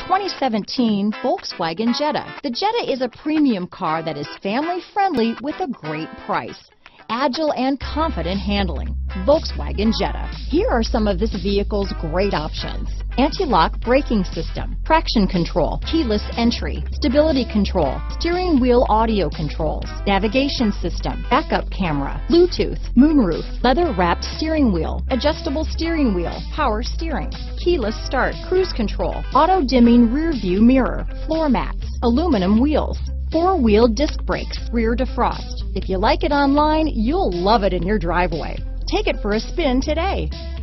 2017 Volkswagen Jetta. The Jetta is a premium car that is family-friendly with a great price. Agile and confident handling. Volkswagen Jetta. Here are some of this vehicle's great options: anti-lock braking system, traction control, keyless entry, stability control, steering wheel audio controls, navigation system, backup camera, Bluetooth, moonroof, leather-wrapped steering wheel, adjustable steering wheel, power steering, keyless start, cruise control, auto-dimming rear view mirror, floor mats, aluminum wheels, four-wheel disc brakes, rear defrost. If you like it online, you'll love it in your driveway. Take it for a spin today.